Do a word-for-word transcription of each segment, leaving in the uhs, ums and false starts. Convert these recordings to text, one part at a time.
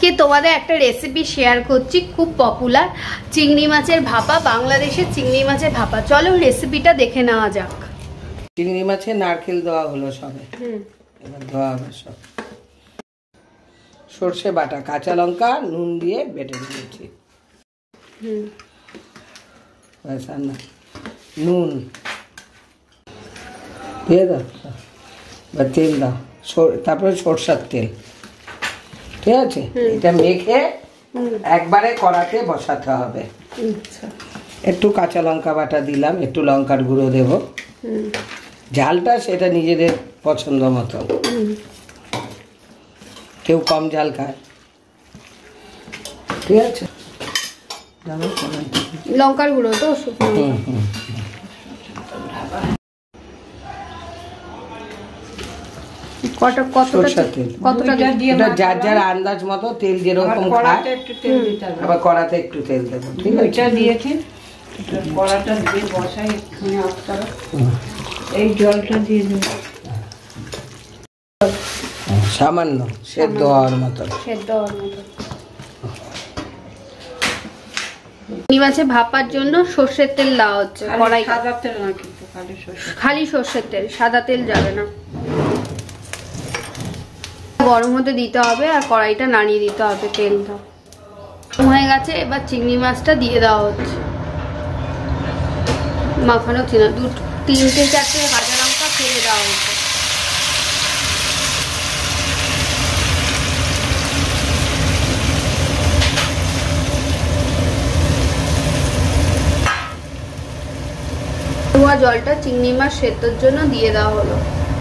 আজকে তোমাদের একটা রেসিপি শেয়ার করছি, খুব পপুলার চিংড়ি মাছের ভাপা, বাংলাদেশের চিংড়ি মাছের ভাপা। চলো রেসিপিটা দেখে নেওয়া যাক। চিংড়ি মাছে নারকেল দেওয়া হলো সবে, এবার দেওয়া হবে সব সর্ষে বাটা, কাঁচা লঙ্কা, নুন দিয়ে বেটে দিয়েছি। হুম না নুন দিয়ে দাও বা তেল দাও, তারপরে সরষার তেল, ঠিক আছে? এটা মেখে একবারে কড়াতে বসাতে হবে। একটু কাঁচা লঙ্কা বাটা দিলাম, একটু লঙ্কার গুঁড়ো দেব, ঝালটা সেটা নিজেদের পছন্দ মতো, কেউ কম ঝাল খায়, ঠিক আছে? লঙ্কার গুঁড়ো তো যার যার আন্দাজ মতো তেল যেরকম খায়, আবার কড়াতে একটু তেল দেবো, ঠিক আছে? দিয়েছি কড়াটা দিয়ে বসাই, এক্ষুনি অফ করো, এই জলটা দিয়ে দেবো সামান্য সেদ্ধ হওয়ার মতো, সেদ্ধ হওয়ার মতো। চিংড়ি মাছে ভাপার জন্য সর্ষের তেল দেওয়া হচ্ছে কড়াই, সাদা তেল না কিন্তু খালি সর্ষে, খালি সর্ষের তেল, সাদা তেল যাবে না। গরম হতে দিতে হবে আর কড়াইটা নাড়িয়ে দিতে হবে, তেলটা হয়ে গেছে। এবার চিংড়ি মাছটা দিয়ে দেওয়া হচ্ছে, মাখানো ছিল দু তিনটে চারটে কাঁচা লঙ্কা ফেলে দেওয়া হচ্ছে। ধোয়া জলটা চিংড়ি মাছ সেদ্ধর জন্য দিয়ে দেওয়া হলো।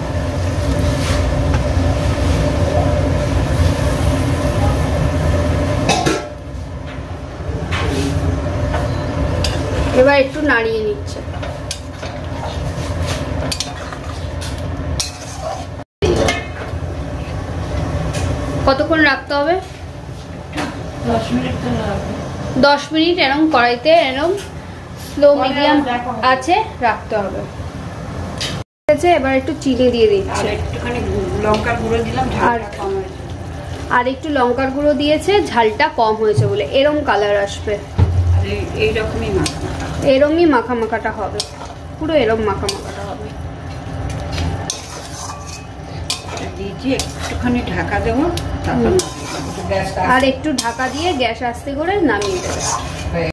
এবার একটু নাড়িয়ে নিচ্ছে। কতক্ষণ রাখতে হবে? দশ মিনিট দশ মিনিট এরকম কড়াইতে এরকম স্লো মিডিয়াম আছে রাখতে হবে। এবার একটু চিনি দিয়ে দিচ্ছি, একটুখানি লঙ্কার গুঁড়ো দিলাম, আর আর একটু লঙ্কার গুঁড়ো দিয়েছে, ঝালটা কম হয়েছে বলে এরম কালার আসবে। এইরকমই মাখা এরমই মাখা মাখাটা হবে, পুরো এরম মাখা মাখাটা হবে। দিয়েছি, একটুখানি ঢাকা দেবো, তারপর আর একটু ঢাকা দিয়ে গ্যাস আস্তে করে নামিয়ে দেবে।